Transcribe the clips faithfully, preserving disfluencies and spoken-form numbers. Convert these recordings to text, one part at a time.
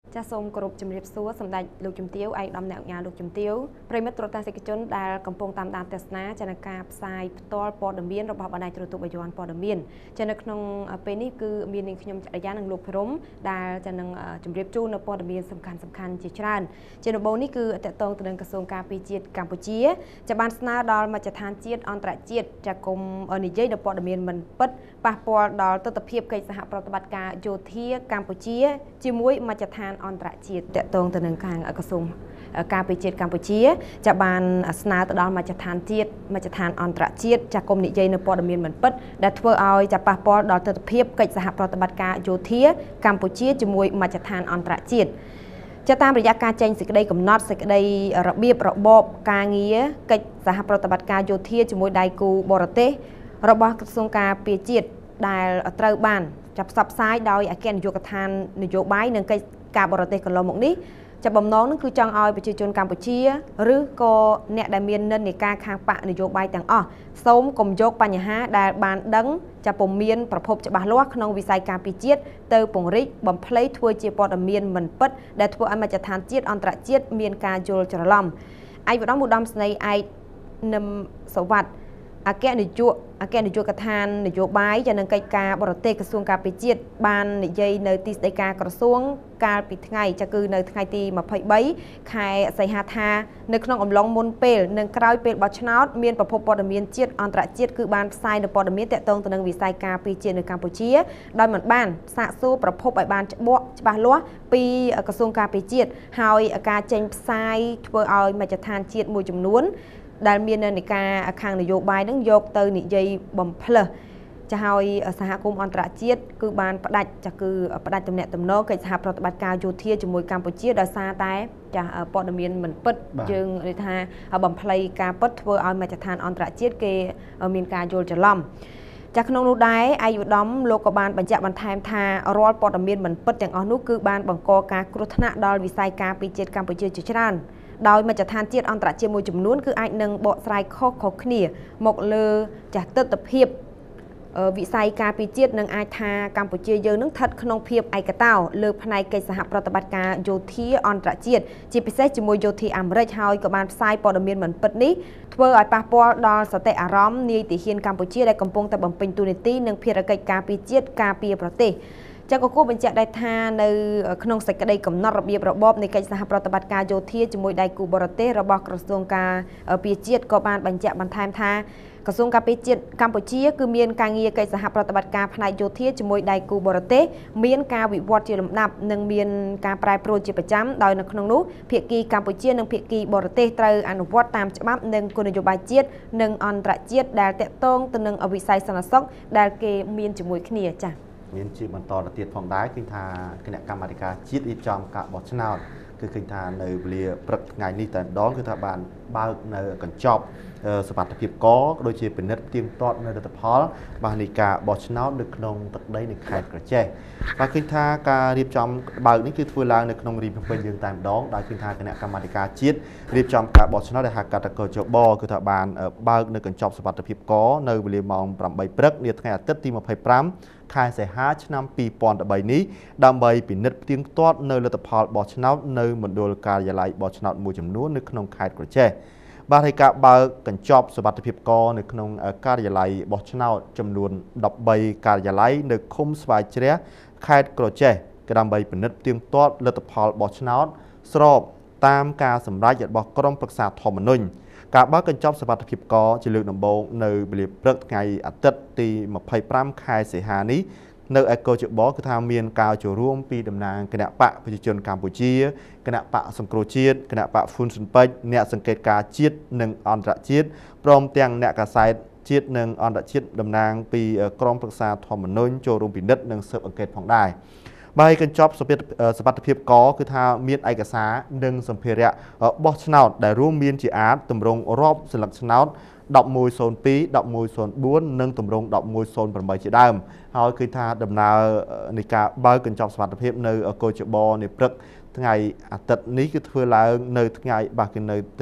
ចាសសូមគោរពជំរាបសួរសម្ដេចលោកជំទាវឯកឧត្តមអ្នកញ្ញាលោកជំទាវប្រិមិត្តទស្សនិកជនដែលកំពុងតាមដានទស្សនាចានការផ្សាយផ្ទាល់ព័ត៌មានរបស់បណ្ដាញទូរទស្សន៍បាយ័នព័ត៌មានចានៅក្នុងពេលនេះគឺមាននាងខ្ញុំចរិយានិងលោកព្រំដែលចានឹងជម្រាបជូននៅព័ត៌មានសំខាន់សំខាន់ជាច្រើនជាដំបូងនេះគឺតកតងទៅនឹងក្រសួងការពារជាតិកម្ពុជាចាបានស្នើដល់មជ្ឈដ្ឋានជាតិអន្តរជាតិចាគុំនិយាយដល់ព័ត៌មានមិនពិតប៉ះពាល់ដល់ទស្សនវិជ្ជាកិច្ចសហប្រតិបត្តិការយោធាកម្ពុជាជាមួយមជ្ឈដ្ឋានអន្តរជាតិតកតងទៅនឹងខាងក្រសួងការពារជាតិកម្ពុជាចាបានស្នើទៅដល់មជ្ឈដ្ឋានជាតិមជ្ឈដ្ឋានអន្តរជាតិចាគុំនិយាយនៅព័ត៌មានមិនពិតដែលធ្វើឲ្យចាប៉ះពាល់ដល់ទស្សនវិជ្ជាកិច្ចសហប្រតិបត្តិការយោធាកម្ពុជាជាមួយមជ្ឈដ្ឋានអន្តរជាតិចាតាមរយៈការចេញសេចក្តីកំណត់សេចក្តីរបៀបរបបការងារកិច្ចសហប្រតិបត្តិការយោធាជាមួយដៃគូបរទេសរបស់ក្រសួងការពារជាតិដែលត្រូវបានចាប់ផ្សព្វផ្សាយដោយអគ្គនាយកដ្ឋាននយោបាយនិងកិច្ចការបរទេសកន្លងមកនេះចាប់បំណងនឹងគឺចង់ឲ្យប្រជាជនកម្ពុជាឬក៏អ្នកដែលមាននិន្នាការខាងបកនយោបាយទាំងអស់សូមកុំយកបញ្ហាដែលបានដឹងចាប់ពុំមានប្រភពច្បាស់លាស់ក្នុងវិស័យការពារជាតិទៅពង្រីកបំភ្លៃធ្វើជាព័ត៌មានមិនពិតដែលធ្វើឲ្យមជ្ឈដ្ឋានជាតិអន្តរជាតិមានការយល់ច្រឡំឯកឧត្តមឧត្តមស្នេហ៍ឯកនឹមសវត្ថអគ្គនាយកអគ្គនាយកដ្ឋាននយោបាយនិងកិច្ចការបរទេសក្រសួងការពារជាតិបាននិយាយនៅទីស្តីការក្រសួងកាលពីថ្ងៃចាគឺនៅថ្ងៃទីម្ភៃបីខែសីហាថានៅក្នុងអំឡុងមុនពេលនិងក្រោយពេលបោះឆ្នោតមានប្រភពព័ត៌មានជាតិអន្តរជាតិគឺបានផ្សាយនៅព័ត៌មានតាក់ទងទៅនឹងវិស័យការពារជាតិនៅកម្ពុជាដោយមិនបានសាកសួរប្រភពឲ្យបានច្បាស់ច្បាស់លាស់ពីក្រសួងការពារជាតិហើយការចេញផ្សាយធ្វើឲ្យមជ្ឈដ្ឋានជាតិមួយចំនួនដែលមាននិកាខាងនយោបាយនឹងយកទៅនិយាយបំផ្លើសចាហើយសហគមន៍អន្តរជាតិគឺបានផ្ដាច់ចាគឺផ្ដាច់ទំនាក់ទំនងកិច្ចសហប្រតិបត្តិការយោធាជាមួយកម្ពុជាដោយសារតែចាព័ត៌មានមិនពិតយើងនិយាយថាបំផ្លៃការពិតធ្វើឲ្យមជ្ឈដ្ឋានអន្តរជាតិគេមានការយល់ច្រឡំចាក្នុងនោះដែរឯកឧត្តមលោកក៏បានបញ្ជាក់បន្ថែមថារាល់ព័ត៌មានមិនពិតទាំងអស់នោះគឺបានបង្កការគ្រោះថ្នាក់ដល់វិស័យការពារជាតិកម្ពុជាជាច្រើនដោយមជ្ឈដ្ឋានជាតិអន្តរជាតិមួយចំនួនគឺអាចនឹងបកស្រាយខុសៗគ្នាមកលើចាស់ទស្សនវិជ្ជាវិស័យការពារជាតិនឹងអាចថាកម្ពុជាយើងនឹងស្ថិតក្នុងភាពឯកតោលើផ្នែកកិច្ចសហប្រតិបត្តិការយោធាអន្តរជាតិជាពិសេសជាមួយយោធាអាមេរិកហើយក៏បានផ្សាយព័ត៌មានមិនពិតនេះធ្វើឲ្យប៉ះពាល់ដល់សតិអារម្មណ៍នាយទាហានកម្ពុជាដែលកំពុងតែបំពេញតួនាទីនិងភារកិច្ចការពារជាតិការពារប្រទេសចាក៏គួរបញ្ជាក់ដែរថានៅក្នុងសេចក្តីកំណត់របៀបរបបនៃកិច្ចសហប្រតិបត្តិការយោធាជាមួយដៃគូបរទេសរបស់ក្រសួងការពារជាតិក៏បានបញ្ជាក់បន្ថែមថាក្រសួងការពារជាតិកម្ពុជាគឺមានការងារកិច្ចសហប្រតិបត្តិការផ្នែកយោធាជាមួយដៃគូបរទេសមានការវិវត្តជាលំដាប់និងមានការប្រែប្រួលជាប្រចាំដោយនៅក្នុងនោះភាគីកម្ពុជានិងភាគីបរទេសត្រូវអនុវត្តតាមច្បាប់និងគោលនយោបាយជាតិនិងអន្តរជាតិដែលតាក់ទងទៅនឹងវិស័យសន្តិសុខដែលគេមានជាមួយគ្នាចា៎មានជាបន្តទៅទៀតផងដែរគឺថាគណៈកម្មាធិការជាតិរៀបចំការបោះឆ្នោតគឺឃើញថានៅវេលាព្រឹកថ្ងៃនេះតែម្ដងគឺថាបានបើកនៅកញ្ចប់សមត្ថភាពកក៏ដូចជាពិនិត្យទៀងទាត់នៅលទ្ធផលបាទនៃការបោះឆ្នោតនៅក្នុងទឹកដីនៃខេត្តក្រចេះបាទឃើញថាការរៀបចំបើកនេះគឺធ្វើឡើងនៅក្នុងរាជភ្នំពេញយើងតែម្ដងដោយឃើញថាគណៈកម្មាធិការជាតិរៀបចំការបោះឆ្នោតដែលហៅកាត់តកជបគឺថាបានបើកនៅកញ្ចប់សមត្ថភាពកនៅវេលាម៉ោងប្រាំបីព្រឹកនាថ្ងៃអាទិត្យទីម្ភៃប្រាំខែសីហាឆ្នាំពីរពាន់ប្រាំបីនេះដើម្បីពិនិត្យផ្ទៀងផ្ទាត់នៅលទ្ធផលបោះឆ្នោតនៅមណ្ឌលការិយាល័យបោះឆ្នោតមួយចំនួននៅក្នុងខេត្តក្រចេះបាទហើយការបើកកញ្ចប់សុវត្ថិភាពកនៅក្នុងការិយាល័យបោះឆ្នោតចំនួនដប់បីការិយាល័យនៅឃុំស្វាយជ្រះខេត្តក្រចេះក៏ដើម្បីពិនិត្យផ្ទៀងផ្ទាត់លទ្ធផលបោះឆ្នោតស្របតាមការសម្រេចរបស់ក្រុមប្រឹក្សាធម្មនុញ្ញការបើកកញ្ចប់សុវត្ថិភាពកជាលើកដំបូងនៅវេលាព្រឹកថ្ងៃអាទិត្យទីម្ភៃប្រាំខែសីហានេះនៅឯកោជបគឺថាមានការចូលរួមពីតំណាងគណៈបកប្រជាជនកម្ពុជាគណៈបកសង្គ្រោះជាតិគណៈបកហ្វុនស៊ុនពេជ្រអ្នកសង្កេតការជាតិនិងអន្តរជាតិព្រមទាំងអ្នកកាសែតជាតិនិងអន្តរជាតិតំណាងពីក្រមប្រឹក្សាធម្មនុញ្ញចូលរួមពិនិត្យនិងស៊ើបអង្កេតផងដែរបាយកញ្ចប់សុវត្ថិភាពកគឺថាមានឯកសារនិងសម្ភារៈបោះឆ្នោតដែលរួមមានជាអាចទម្រង់រាប់សន្លឹកឆ្នោតដប់មួយសូនពីរ ដប់មួយសូនបួននិងទម្រង់ដប់មួយសូនប្រាំបីជាដើមហើយគឺថាដំណើរនៃការបើកកញ្ចប់សុវត្ថិភាពនៅកោជបនៃព្រឹកថ្ងៃអាទិត្យនេះគឺធ្វើឡើងនៅថ្ងៃបាទគឺនៅ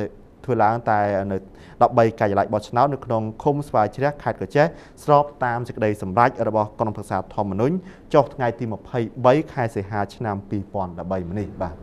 ធ្វើឡើងតែនៅដប់បីកាយឡៃបោះឆ្នោតនៅក្នុងឃុំស្វាយជ្រះខេត្តកោះចេះស្របតាមសេចក្តីសម្រេចរបស់គណៈប្រឹក្សាធម្មនុញ្ញចុះថ្ងៃទីម្ភៃបីខែសីហាឆ្នាំពីរពាន់ដប់បីនេះបាទ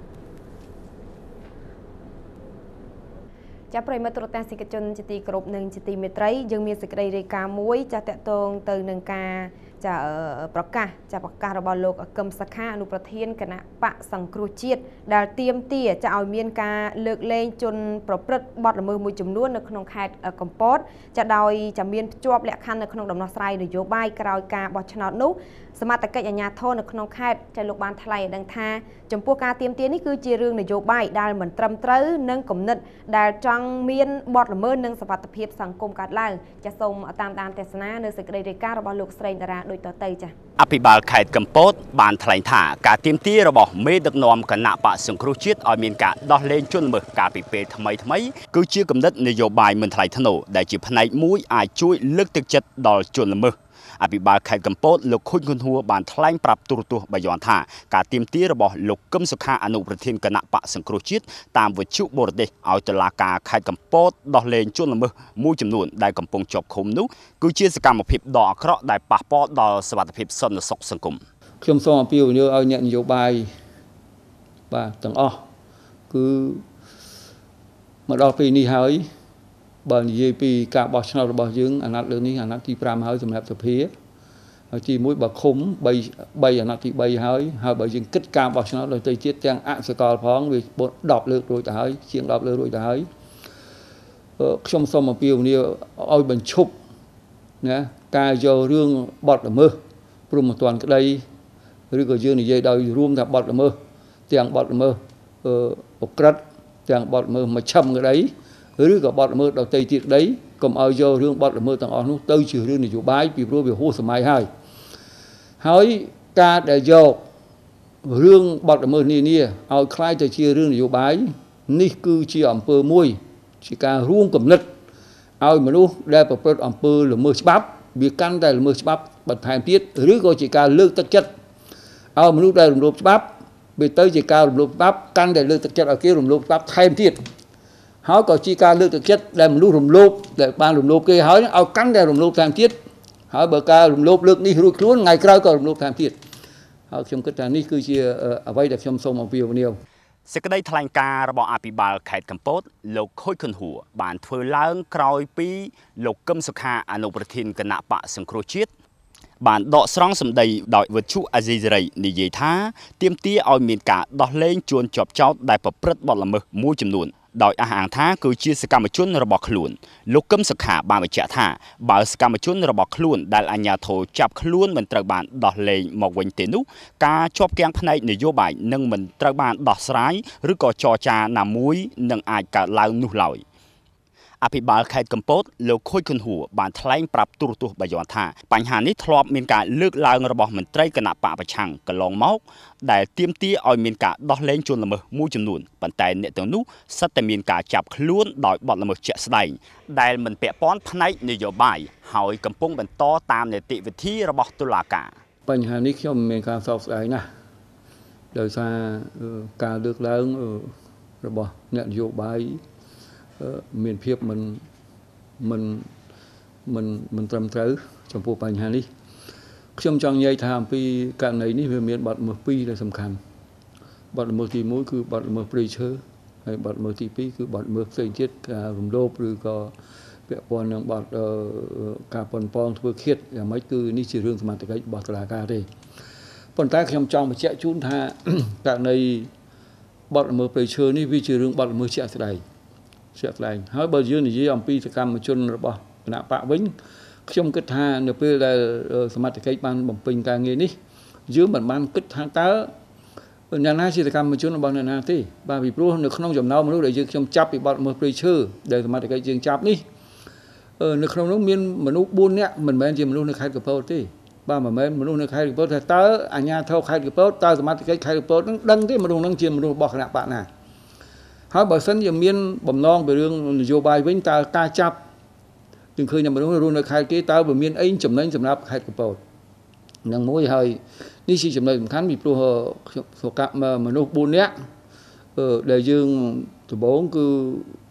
ចាប់ប្រិមត្តរតាសិកជនជាទីគោរពនិងជាទីមេត្រីយើងមានសេចក្តីរាយការណ៍មួយចាស់តកតងទៅនឹងការចាប្រកាសចាប្រកាសរបស់លោកកឹមសុខាអនុប្រធានគណៈបកសង្គ្រោះជាតិដែលទាមទារចាឲ្យមានការលើកលែងជនប្រព្រឹត្តបទល្មើសមួយចំនួននៅក្នុងខេត្តកំពតចាដោយចាមានភ្ជាប់លក្ខខណ្ឌនៅក្នុងដំណោះស្រាយនយោបាយក្រោយការបោះឆ្នោតនោះសមត្ថកិច្ចអាជ្ញាធរនៅក្នុងខេត្តចាលោកបានថ្លែងឲ្យដឹងថាចំពោះការទាមទារនេះគឺជារឿងនយោបាយដែលមិនត្រឹមត្រូវនិងគំនិតដែលចង់មានបទល្មើសនិងសវត្ថិភាពសង្គមកើតឡើងចាសូមតាមដានទស្សនានៅសេចក្តីរាយការណ៍របស់លោកស្រីតារាដូចតទៅចាអភិបាលខេត្តកំពតបានថ្លែងថាការទាមទាររបស់មេដឹកនាំគណៈបកសង្គ្រោះជាតិឲ្យមានការដោះលែងជនល្មើសកាលពីពេលថ្មីថ្មីគឺជាគំនិតនយោបាយមិនថ្លៃថ្នូរដែលជាផ្នែកមួយអាចជួយលើកទឹកចិត្តដល់ជនល្មើសអភិបាលខេត្តកំពតលោកខុញខុនហួរបានថ្លែងប្រាប់ទូរទស្សន៍បាយ័នថាការទាមទាររបស់លោកកឹមសុខាអនុប្រធានគណៈបកសង្គ្រោះជាតិតាមវិទ្យុបរទេសឲ្យតុលាការខេត្តកំពតដោះលែងជនល្មើសមួយចំនួនដែលកំពុងជាប់ឃុំនោះគឺជាសកម្មភាពដ៏អាក្រក់ដែលប៉ះពាល់ដល់សុវត្ថិភាពសន្តិសុខសង្គមខ្ញុំសូមអំពាវនាវឲ្យអ្នកនយោបាយបាទទាំងអស់គឺមកដល់ពេលនេះហើយបើនិយាយពីការបោះឆ្នោតរបស់យើងអាណត្តិលើនេះអាណត្តិទីប្រាំហើយសម្រាប់សភាហើយទីមួយបើឃុំ3 3អាណត្តិទី3ហើយហើយបើយើងគិតការបោះឆ្នោតដោយទៅជាតិទាំងអសកលផងវាដប់លើករួចទៅហើយជាងដប់លើករួចទៅហើយខ្ញុំសូមអំពាវនាវឲ្យបញ្ឈប់ណាការយករឿងបទល្មើសព្រមមិនទាន់ក្តីឬក៏យើងនិយាយដោយរួមថាបទល្មើសទាំងបទល្មើសអក្រិតទាំងបទល្មើសមជ្ឈិមក្តីឬក៏បទល្មើសដទៃទៀតក្តីកុំឲ្យយករឿងបទល្មើសទាំងអស់នោះទៅជារឿងនយោបាយពីព្រោះវាហួសសម័យហើយហើយការដែលយករឿងបទល្មើសនានាឲ្យคล้ายទៅជារឿងនយោបាយនេះគឺជាអំពើមួយជាការរួមគំនិតឲ្យមនុស្សដែលប្រព្រឹត្តអំពើល្មើសច្បាប់វាកាន់តែល្មើសច្បាប់បន្ថែមទៀតឬក៏ជាការលើកទឹកចិត្តឲ្យមនុស្សដែលរំលោភច្បាប់វាទៅជាការរំលោភច្បាប់កាន់តែលើកទឹកចិត្តឲ្យគេរំលោភច្បាប់ថែមទៀតហើយក៏ជាការលើកទឹកចិត្តដែលមនុស្សរំលោភដែលបានរំលោភគេហើយឲ្យកាន់តែរំលោភថែមទៀតហើយបើការរំលោភលើកនេះរួចខ្លួនថ្ងៃក្រោយក៏រំលោភថែមទៀតហើយខ្ញុំគិតថានេះគឺជាអ្វីដែលខ្ញុំសូមអំពាវនាវសេចក្តីថ្លែងការណ៍របស់អភិបាលខេត្តកំពតលោកខូចខុនហួរបានធ្វើឡើងក្រោយពីលោកកឹមសុខាអនុប្រធានគណៈបកសង្គ្រោះជាតិបានដកស្រង់សម្ដីដោយវិទ្យុអាស៊ីសេរីនិយាយថាទាមទារឲ្យមានការដោះលែងជួនជាប់ចោតដែលប្រព្រឹត្តបទល្មើសមួយចំនួនដោយអះអាងថាគឺជាសកម្មជនរបស់ខ្លួនលោកកឹមសុខាបានបញ្ជាក់ថាបើសកម្មជនរបស់ខ្លួនដែលអាជ្ញាធរចាប់ខ្លួនមិនត្រូវបានដោះលែងមកវិញទេនោះការជាប់គាំងផ្នែកនយោបាយនឹងមិនត្រូវបានដោះស្រាយឬក៏ចរចាណាមួយនឹងអាចកើតឡើងនោះឡើយអភិបាលខេត្តកំពតលោកខូចខុនហួរបានថ្លែងប្រាប់ទូរទស្សន៍បាយ័នថាបញ្ហានេះធ្លាប់មានការលើកឡើងរបស់មន្ត្រីគណៈបកប្រឆាំងកន្លងមកដែលទាមទារឲ្យមានការដោះលែងជនល្មើសមួយចំនួនប៉ុន្តែអ្នកទាំងនោះសិតតែមានការចាប់ខ្លួនដោយបទល្មើសជាក់ស្ដែងដែលមិនពាក់ព័ន្ធផ្នែកនយោបាយហើយកំពុងបន្តតាមនីតិវិធីរបស់តុលាការបញ្ហានេះខ្ញុំមានការសោកស្ដាយណាស់ដោយសារការលើកឡើងរបស់អ្នកនយោបាយមានភាពមិនមិនមិនមិនត្រឹមត្រូវចំពោះបញ្ហានេះខ្ញុំចង់និយាយថាអំពីករណីនេះវាមានបទល្មើសពីរដែលសំខាន់បទល្មើសទីមួយគឺបទល្មើសព្រៃឈើហើយបទល្មើសទីពីរគឺបទល្មើសផ្សេងទៀតការរំលោភឬក៏ពាក់ព័ន្ធនឹងបទការប៉ុនប៉ងធ្វើឃាតយ៉ាងម៉េចគឺនេះជារឿងសមត្ថកិច្ចរបស់តុលាការទេប៉ុន្តែខ្ញុំចង់បញ្ជាក់ជូនថាករណីបទល្មើសព្រៃឈើនេះវាជារឿងបទល្មើសជាក់ស្ដែងជាក់ស្ដែងហើយបើយើងនិយាយអំពីសកម្មជនរបស់គណៈបកវិញខ្ញុំគិតថានៅពេលដែលសមត្ថកិច្ចបានបំពេញការងារនេះយើងមិនបានគិតថាតើអ្នកណាជាសកម្មជនរបស់អ្នកណាទេបាទពីព្រោះនៅក្នុងចំណោមមនុស្សដែលយើងខ្ញុំចាប់ពីបទល្មើសព្រៃឈើដែលសមត្ថកិច្ចយើងចាប់នេះនៅក្នុងនោះមានមនុស្សបួននាក់មិនមែនជាមនុស្សនៅខេត្តកំពតទេបាទមិនមែនមនុស្សនៅខេត្តកំពតថាតើអាជ្ញាធរខេត្តកំពតតើសមត្ថកិច្ចខេត្តកំពតនឹងដឹងទេមនុស្សនឹងជាមនុស្សរបស់គណៈបកណាហើយបើសិនជាមានបំណងពីរឿងនយោបាយវិញតើការចាប់យើងឃើញតែមនុស្សរស់នៅខេត្តគេតើវាមានអីចំណេញសម្រាប់ខេត្តកំពតនឹងមួយហើយនេះជាចំណុចសំខាន់ពីព្រោះសកម្មមនុស្សបួននាក់ដែលយើងដំបូងគឺ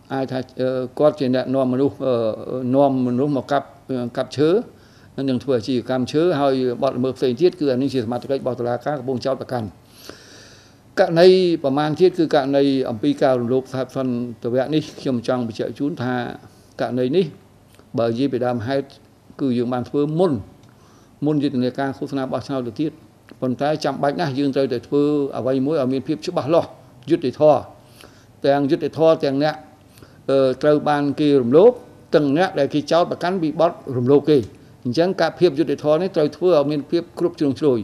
ai thay quát trên đại nôm mà lúc nôm mà lúc mà cặp cặp chớ nên đừng thừa chỉ cặp chớ hay bọn mực xây thiết cứ anh chỉ mặt cái bảo là các bông cháu cả cạn nàyประมาณ thiết cứ cạn này ông pi cao lục phạt phần từ vẹn đi trong trong bị chạy trốn tha cạn này ní bởi vì bị đam hay cứ dương bàn phơi môn môn dịch người ca khúc na bao sao được thiết còn cái chậm bạch na dương tới để phơi ở vay muối ở miền phía trước bạc lo dứt để thò tèng dứt để thò tèng nè trời ban kia rùm lốp từng nè để khi cháu bà cắn bị bót rùm lốp kia chẳng cả phía dứt để thò này trời phơi ở miền phía group trường rồi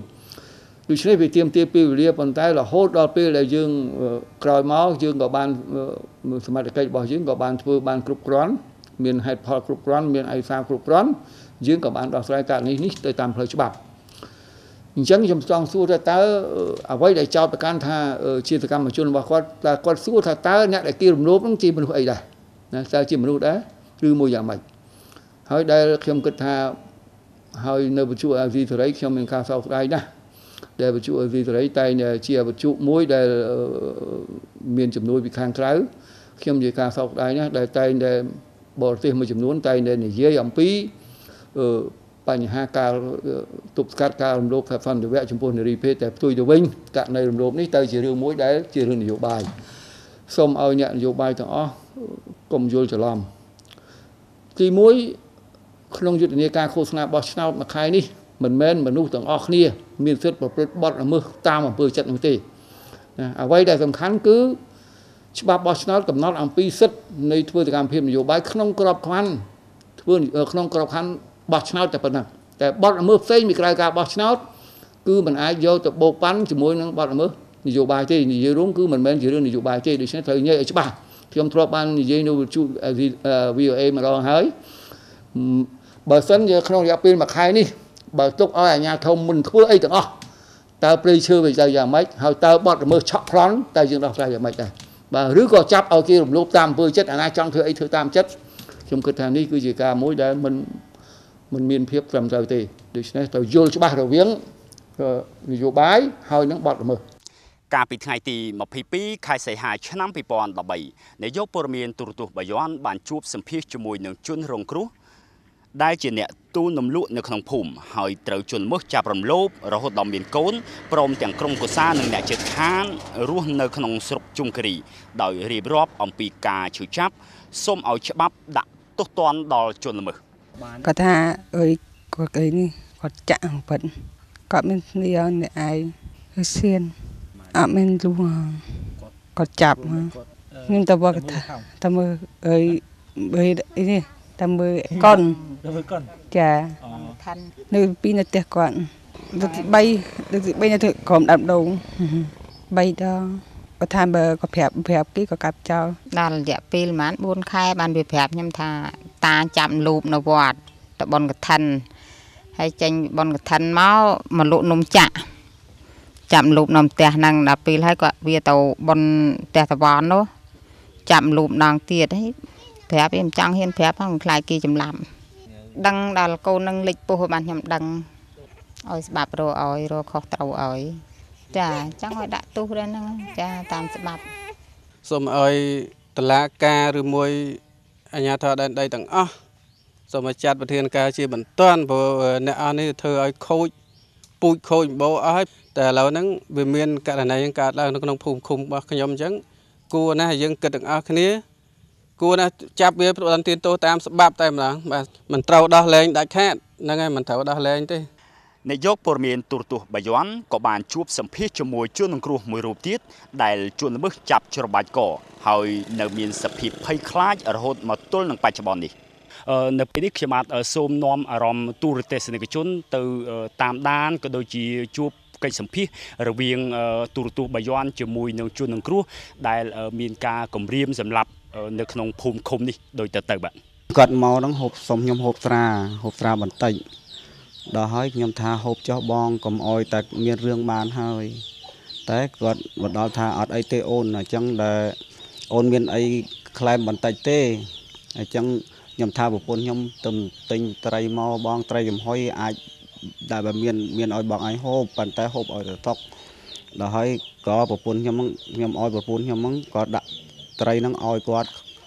vì thế vì tiêm tiêm pi lia còn cái là hốt đo pi là dương còi máu dương có banสมัยcây bảo dương có ban phơi ban group rón miền hai phò group rón miền ai sao group rón dương có ban đo sai cả này ní tới tam thờiច្បាប់អញ្ចឹងខ្ញុំចង់សួរថាតើអ្វីដែលចោទប្រកាន់ថាជាសកម្មជនរបស់គាត់តែគាត់សួរថាតើអ្នកដែលគេរំលោភនឹងជាមនុស្សអីដែរណាតើជាមនុស្សដែរឬមួយយ៉ាងម៉េចហើយដែលខ្ញុំគិតថាហើយនៅវិទ្យុអាស៊ីសេរីខ្ញុំមានការសោកស្ដាយណាស់ដែលវិទ្យុអាស៊ីសេរីតែជាវិទ្យុមួយដែលមានចំនួនពីខាងក្រៅខ្ញុំនិយាយការសោកស្ដាយណាស់ដែលតែដែលបរទេសមួយចំនួនតែដែលនិយាយអំពីបញ្ហាការទប់ស្កាត់ការរំលោភខែសន្តិវៈចំពោះនារីភេទតែផ្ទុយទៅវិញករណីរំលោភនេះទៅជារឿងមួយដែលជារឿងនយោបាយសូមឲ្យអ្នកនយោបាយទាំងអស់កុំយល់ច្រឡំទីមួយក្នុងយុទ្ធនាការឃោសនាបោះឆ្នោតមួយខែនេះមិនមែនមនុស្សទាំងអស់គ្នាមានសិទ្ធិប្រព្រឹត្តបទល្មើសតាមអំពើចិត្តនោះទេណាអ្វីដែលសំខាន់គឺច្បាប់បោះឆ្នោតកំណត់អំពីសិទ្ធិនៃធ្វើសកម្មភាពនយោបាយក្នុងក្របខ័ណ្ឌធ្វើក្នុងក្របខ័ណ្ឌបោះឆ្នោតតែប៉ុណ្ណឹងតែបទល្មើសផ្សេងពីក្រៅការបោះឆ្នោតគឺមិនអាចយកទៅបោកប៉ាន់ជាមួយនឹងបទល្មើសនយោបាយទេនិយាយរួមគឺមិនមែនជារឿងនយោបាយទេដូច្នេះត្រូវនិយាយឲ្យច្បាស់ខ្ញុំធ្លាប់បាននិយាយនៅវិទ្យុ វី អូ អេ ម្ដងហើយបើសិនជាក្នុងរយៈពេលមួយខែនេះបើទុកឲ្យអាជ្ញាធរមិនធ្វើអីទាំងអស់តើព្រៃឈើវាទៅយ៉ាងម៉េចហើយតើបទល្មើសឆក់ប្លន់តើយើងដោះស្រាយយ៉ាងម៉េចដែរបាទឬក៏ចាប់ឲ្យគេរំលោភតាមអំពើចិត្តអាណាចង់ធ្វើអីធ្វើតាមចិត្តខ្ញុំគិតថានេះគឺជាការមួយដែលមិនមិនមានភាពត្រឹមត្រូវទេដូច្នេះត្រូវយល់ច្បាស់រវាងនយោបាយហើយនឹងបទល្មើសកាលពីថ្ងៃទីម្ភៃពីរខែសីហាឆ្នាំពីរពាន់ដប់បីនាយកព័ត៌មានទូរទស្សន៍បាយ័នបានជួបសម្ភាសជាមួយនឹងជនរងគ្រោះដែលជាអ្នកទូលនំលក់នៅក្នុងភូមិហើយត្រូវជនល្មើសចាប់រំលោភរហូតដល់មានកូនព្រមទាំងក្រុមគូសានិងអ្នកជិតខាងរស់នៅក្នុងស្រុកជុំគិរីដោយរៀបរាប់អំពីការឈឺចាប់សូមឲ្យច្បាប់ដាក់ទោសទណ្ឌដល់ជនល្មើសគាត់ថាអើយគាត់អីនេះគាត់ចាក់ប៉ិនគាត់មានគ្នាអ្នកឯងគឺសៀនអត់មានលុះគាត់ចាប់ខ្ញុំទៅบอกថាតែមើលអើយអីនេះតែមើលកូនចានៅពីនៅផ្ទះគាត់ដូចបីដូចបីនៅក្រុមដាប់ដងបីដងគាត់ថាបើគាត់ប្រាប់ប្រាប់គេក៏កាប់ចោលដល់រយៈពេលប្រហែលបួនខែបានវាប្រាប់ខ្ញុំថាតាចាប់លូបនៅវត្តតបនកឋិនហើយចេញបនកឋិនមកមកលក់នំចាក់ចាប់លូបនំផ្ទះហ្នឹងដល់ពេលហើយគាត់វាទៅបនផ្ទះតវ៉ាន់នោះចាប់លូបដងទៀតហើយប្រាប់ខ្ញុំចង់ហ៊ានប្រាប់ហ្នឹងខ្លាចគេចម្លាប់ដឹងដល់កូននឹងលិចពោះបានខ្ញុំដឹងឲ្យស្បាប់រកឲ្យរកខុសត្រូវឲ្យចាចង់ឲ្យដាក់ទោសដែរហ្នឹងចាតាមច្បាប់សូមឲ្យតុលាការឬមួយអាជ្ញាធរដែនដីទាំងអស់សូមចាត់ប្រធានការជាបន្ទាន់ព្រោះអ្នកអស់នេះធ្វើឲ្យខូចពូជខូចបោអស់ហើយតែឥឡូវហ្នឹងវាមានករណីកើតឡើងនៅក្នុងភូមិឃុំរបស់ខ្ញុំអញ្ចឹងគួរណាស់យើងគិតទាំងអស់គ្នាគួរណាស់ចាប់វាផ្ដន្ទាទោសតាមច្បាប់តែម្ដងបាទមិនត្រូវដោះលែងដាច់ខាតហ្នឹងហើយមិនត្រូវដោះលែងទេនាយកព័ត៌មានទូរទស្សន៍បាយ័នក៏បានជួបសម្ភាសជាមួយជនរងគ្រោះមួយរូបទៀតដែលជនល្មើសចាប់ច្របាច់កហើយនៅមានសភាពភ័យខ្លាចរហូតមកទល់នឹងបច្ចុប្បន្ននេះនៅពេលនេះខ្ញុំបាទសូមនាំអារម្មណ៍ទូរទស្សនិកជនទៅតាមដានក៏ដូចជាជួបកិច្ចសម្ភាសរវាងទូរទស្សន៍បាយ័នជាមួយនឹងជនរងគ្រោះដែលមានការគម្រាមសម្រាប់នៅក្នុងភូមិឃុំនេះដូចទៅទៅបាទគាត់មកហ្នឹងហូបសុំខ្ញុំហូបស្រាហូបស្រាបន្តិចដល់ហើយខ្ញុំថាហូបចុះបងកុំអោយតែមានរឿងបានហើយតែគាត់មកដល់ថាអត់អីទេអូនអញ្ចឹងដែលអូនមានអីខ្លែមបន្តិចទេអញ្ចឹងខ្ញុំថាប្រពន្ធខ្ញុំទៅទិញត្រីមកបងត្រីចំហុយអាចដែលបើមានមានឲ្យបងឲ្យហូបប៉ុន្តែហូបឲ្យទៅតុកដល់ហើយក៏ប្រពន្ធខ្ញុំខ្ញុំឲ្យប្រពន្ធខ្ញុំហ្នឹងក៏ដាក់ត្រីហ្នឹងឲ្យគាត់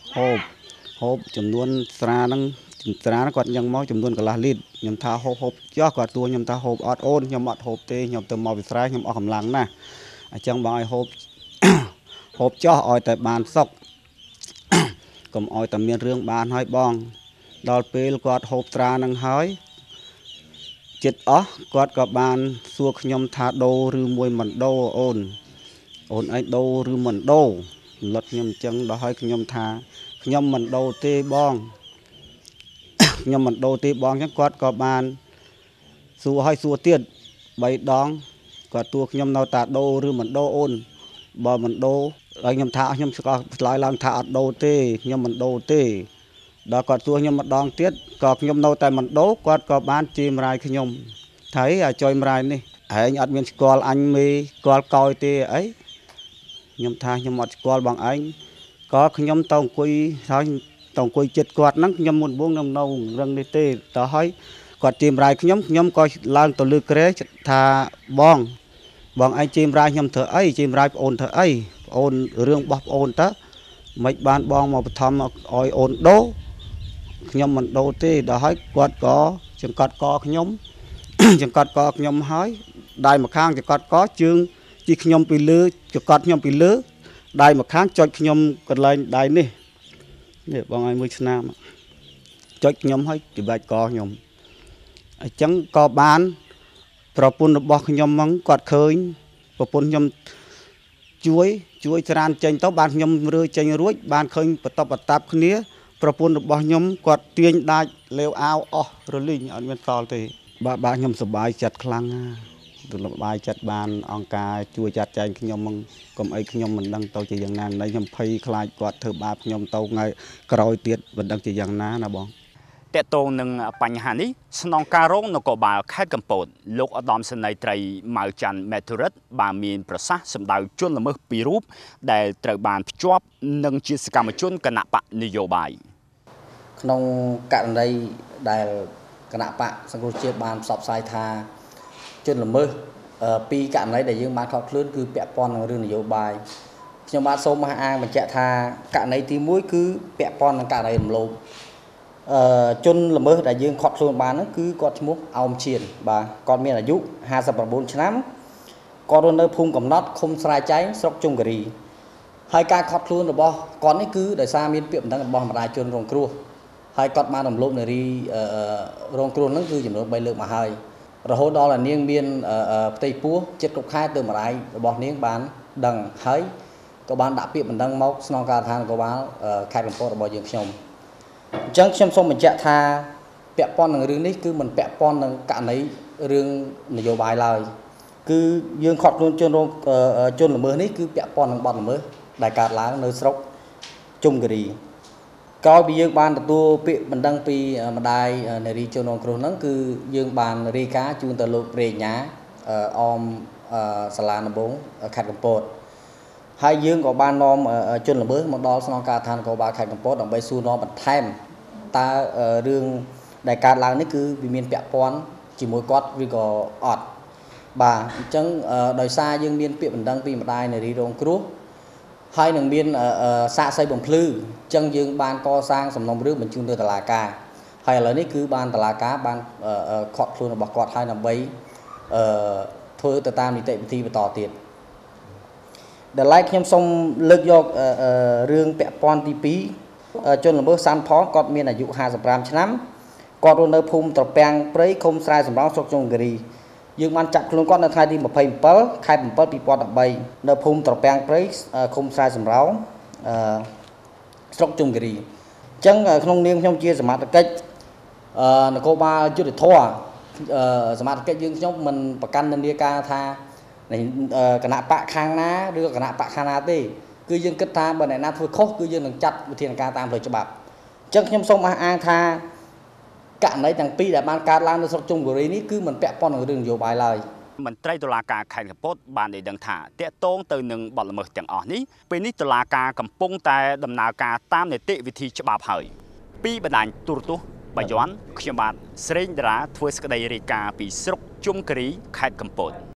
ហូបហូបចំនួនស្រាហ្នឹងស្រាគាត់យ៉ាងមកចំនួនកន្លះលីត្រខ្ញុំថាហូបហូបចោះគាត់ទួខ្ញុំថាហូបអត់អូនខ្ញុំអត់ហូបទេខ្ញុំទៅមកវិស្រ័យខ្ញុំអស់កម្លាំងណាស់អញ្ចឹងបងឲ្យហូបហូបចោះឲ្យតែបានសុខកុំឲ្យតែមានរឿងបានហើយបងដល់ពេលគាត់ហូបត្រានឹងហើយចិត្តអស់គាត់ក៏បានសួរខ្ញុំថាដូរឬមួយមិនដូរអូនអូនឯងដូរឬមិនដូរលុតខ្ញុំអញ្ចឹងដល់ហើយខ្ញុំថាខ្ញុំមិនដូរទេបងខ្ញុំមិនដូរទេបងអញ្ចឹងគាត់ក៏បានសួរឲ្យសួរទៀតបីដងគាត់ទួខ្ញុំនៅតែដូរឬមិនដូរអូនបើមិនដូរហើយខ្ញុំថាខ្ញុំក៏ឆ្លើយឡើងថាអត់ដូរទេខ្ញុំមិនដូរទេដល់គាត់ទួខ្ញុំម្ដងទៀតក៏ខ្ញុំនៅតែមិនដូរគាត់ក៏បានជេរម្រាយខ្ញុំថាអីអាចុយម្រាយនេះឯងអត់មានស្គាល់អញមេស្គាល់កោយទេអីខ្ញុំថាខ្ញុំអត់ស្គាល់បងឯងក៏ខ្ញុំទៅអង្គុយហើយទៅអង្គុយចិត្តគាត់ហ្នឹងខ្ញុំមុនបងនៅនៅរឹងនេះទេតើហើយគាត់ជេរម្រាយខ្ញុំខ្ញុំក៏ឡើងទៅលើក្រែថាបងបងឯងជេរម្រាយខ្ញុំធ្វើអីជេរម្រាយប្អូនធ្វើអីប្អូនរឿងរបស់ប្អូនតើមិនបានបងមកបឋមឲ្យអូនដូរខ្ញុំមិនដូរទេដល់ហើយគាត់ក៏ចង្កត់កខ្ញុំចង្កត់កខ្ញុំហើយដៃម្ខាងចង្កត់កជើងជីខ្ញុំពីលើចង្កត់ខ្ញុំពីលើដៃម្ខាងចុចខ្ញុំកន្លែងដៃនេះនេះបងឲ្យមួយឆ្នាំចុចខ្ញុំហើយច្បាច់កខ្ញុំអញ្ចឹងក៏បានប្រពន្ធរបស់ខ្ញុំហ្នឹងគាត់ឃើញប្រពន្ធខ្ញុំជួយជួយច្រានចេញទៅបានខ្ញុំរើចេញរួចបានឃើញបតបបតាប់គ្នាប្រពន្ធរបស់ខ្ញុំគាត់ទាញដាច់លេវអាវអស់រលីងអត់មានសល់ទេបាទបាទខ្ញុំសប្បាយចិត្តខ្លាំងណាស់សប្បាយចិត្តបានអង្គការជួយចាត់ចែងខ្ញុំហ្នឹងកុំអីខ្ញុំមិនដឹងទៅជាយ៉ាងណាណៃខ្ញុំភ័យខ្លាចគាត់ធ្វើបាបខ្ញុំទៅថ្ងៃក្រោយទៀតមិនដឹងជាយ៉ាងណាណាបងតកតងនឹងបញ្ហានេះស្នងការរងនគរបាលខេត្តកំពតលោកឧត្តមសេនីយ៍ត្រីម៉ៅច័ន្ទមេធុរិតបានមានប្រសាសន៍សម្ដៅជនល្មើសពីររូបដែលត្រូវបានភ្ជាប់នឹងជាសកម្មជនគណៈបកនយោបាយក្នុងករណីដែលគណៈបកសង្គ្រោះជាតិបានផ្សព្វផ្សាយថាជនល្មើសពីករណីដែលយើងបានខកខ្លួនគឺពាក់ព័ន្ធនឹងរឿងនយោបាយខ្ញុំបាទសូមអះអាងបញ្ជាក់ថាករណីទីមួយគឺពាក់ព័ន្ធនឹងករណីរំលោភអឺជនល្មើសដែលយើងខកខ្លួនបានហ្នឹងគឺគាត់ឈ្មោះអោមឈៀនបាទគាត់មានអាយុห้าสิบเก้าឆ្នាំគាត់រស់នៅភូមិកំណត់ឃុំស្រែចែងស្រុកជុំការីហើយការខកខ្លួនរបស់គាត់នេះគឺដោយសារមានពាក្យបណ្ដឹងរបស់ម្ដាយជនរងគ្រោះហើយគាត់បានរំលោភនារីរងគ្រោះហ្នឹងគឺចំនួនបីលើកមកហើយរហូតដល់នាងមានផ្ទៃពោះចិត្តគ្រប់ខែទៅម្ដាយរបស់នាងបានដឹងហើយក៏បានដាក់ពាក្យបណ្ដឹងមកស្នងការដ្ឋាននគរបាលខេត្តកំពតរបស់យើងខ្ញុំអញ្ចឹងខ្ញុំសូមបញ្ជាក់ថាពាក់ព័ន្ធនឹងរឿងនេះគឺមិនពាក់ព័ន្ធនឹងករណីរឿងនយោបាយឡើយគឺយើងខកខ្លួនជនរងជនល្មើសនេះគឺពាក់ព័ន្ធនឹងបទល្មើសដែលកើតឡើងនៅស្រុកជុំការីក្រោយពីយើងបានទទួលពាក្យបណ្ដឹងពីម្ដាយនារីជនរងគ្រោះហ្នឹងគឺយើងបានរាយការណ៍ជូនទៅលោកប្រេញ្ញាអមសាលាដំបងខេត្តកំពតហើយយើងក៏បាននាំជនល្មើសមកដល់ស្នងការដ្ឋាននគរបាលខេត្តកំពតដើម្បីសួរនាំបន្ថែមតើរឿងដែលកើតឡើងនេះគឺវាមានពាក់ព័ន្ធជាមួយគាត់ឬក៏អត់បាទអញ្ចឹងដោយសារយើងមានពាក្យបណ្ដឹងពីម្ដាយនារីរងគ្រោះហើយនឹងមានសាកសីបំភ្លឺអញ្ចឹងយើងបានកសាងសំណុំរឿងបញ្ជូនទៅតុលាការហើយឥឡូវនេះគឺបានតុលាការបានខកខ្លួនរបស់គាត់ហើយដើម្បីធ្វើទៅតាមនីតិវិធីបន្តទៀតដែលឡែកខ្ញុំសូមលើកយករឿងពាក់ព័ន្ធទីពីរជនល្មើសសាន់ផលគាត់មានអាយុห้าสิบห้าឆ្នាំគាត់រស់នៅភូមិត្រពាំងព្រៃឃុំស្រែសំរោងស្រុកជុំការីយើងបានចាប់ខ្លួនគាត់នៅថ្ងៃទីยี่สิบเจ็ดខែเจ็ด ปียี่สิบสิบสามនៅភូមិត្រពាំងព្រៃឃុំស្រែសំរោងស្រុកជុំការីអញ្ចឹងក្នុងនាមខ្ញុំជាសមាជិកនគរបាលយុទ្ធធរសមាជិកយើងខ្ញុំមិនប្រកាន់និន្នាការថាគណៈបកខាងណាឬគណៈបកខាងណាទេគឺយើងគិតថាបើអ្នកណាធ្វើខុសគឺយើងនឹងចាត់វិធានការតាមផ្លូវច្បាប់អញ្ចឹងខ្ញុំសូមអះអាងថាករណីទាំងពីរដែលបានកើតឡើងនៅស្រុកជុំការីនេះគឺមិនពាក់ព័ន្ធនឹងរឿងនយោបាយឡើយមន្ត្រីតុលាការខេត្តកំពតបានឲ្យដឹងថាតាក់ទងទៅនឹងបទល្មើសទាំងអស់នេះពេលនេះតុលាការកំពុងតែដំណើរការតាមនីតិវិធីច្បាប់ហើយពីបណ្ដាញទូរទស្សន៍បាយ័នខ្ញុំបាទស្រេងតារាធ្វើសេចក្តីរាយការណ៍ពីស្រុកជុំការីខេត្តកំពត